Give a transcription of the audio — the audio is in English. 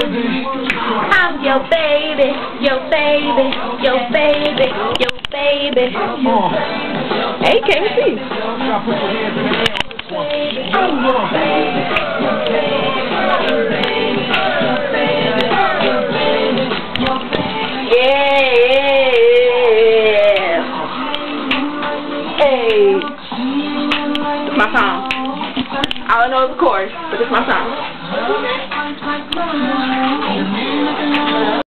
I'm your baby, your baby, your baby, your baby. Hey, can't see. I'm your baby, your baby, your baby, your baby, your baby. Yeah. Hey. It's my song. I don't know the chorus, but it's my song.